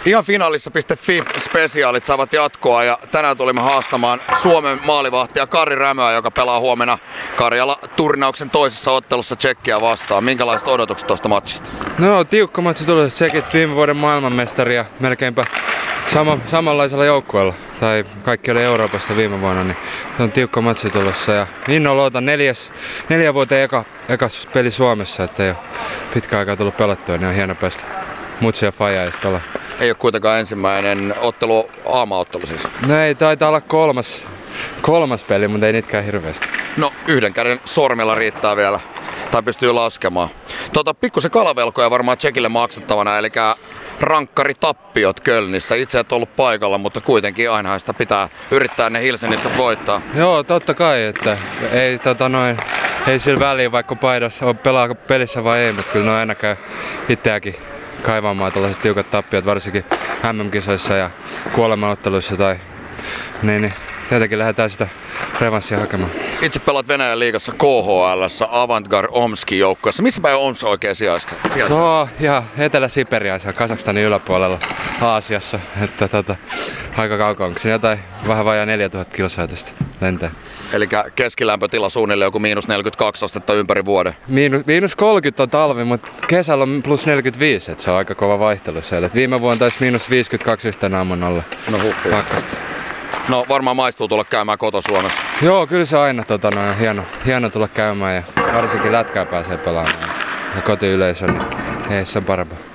Ihan finaalissa.fi-spesiaalit saavat jatkoa ja tänään tulimme haastamaan Suomen maalivahtia Karri Rämöä, joka pelaa huomenna Karjala-turnauksen toisessa ottelussa Tšekkiä vastaan. Minkälaiset odotukset tuosta matsista? No, tiukka matsi tuli. Tšekit viime vuoden maailmanmestari ja melkeinpä samanlaisella joukkueella. Tai kaikki oli Euroopassa viime vuonna, niin on tiukka matsi tulossa. Ja innolla odotan 4 vuoteen eka peli Suomessa, että ei ole pitkä aikaa tullut pelattua, niin on hieno päästä mutsia faijaa edes pelaa. Ei ole kuitenkaan ensimmäinen ottelu, aamaottelu siis. No ei, taitaa olla kolmas peli, mutta ei niitäkään hirveästi. No, yhden käden sormella riittää vielä, tai pystyy laskemaan. Pikkusen kalavelkoja varmaan Tšekille maksettavana, eli rankkaritappiot Kölnissä. Itse et ollut paikalla, mutta kuitenkin aina sitä pitää yrittää ne hilseniskat voittaa. Joo, totta kai, että ei sillä väliä vaikka paidassa pelaa pelissä vai ei, mutta kyllä ne aina käy itseäkin kaivamaan tällaiset tiukat tappiot, varsinkin MM-kisoissa ja kuolemaotteluissa tai niin tietenkin lähdetään sitä revanssia hakemaan. Itse pelaat Venäjän liigassa KHL:ssä Avantgarde Omskin joukkueessa. Missä päin Oms oikein sijaiskaa? Se on ihan Etelä-Siperiassa, Kazakstanin yläpuolella Aasiassa. Että aika kaukaa, onko siinä jotain vähän vajaa 4000 kilsaa tästä lentää. Eli keskilämpötila suunnilleen joku -42 astetta ympäri vuoden. -30 on talvi, mutta kesällä on +45, että se on aika kova vaihtelu siellä. Et viime vuonna taisi -52 yhtenä aamuna olla pakkasta. No varmaan maistuu tulla käymään koto-Suomessa. Joo, kyllä se aina hieno tulla käymään ja varsinkin lätkää pääsee pelaamaan. Ja kotiyleisö, niin ei se on parempaa.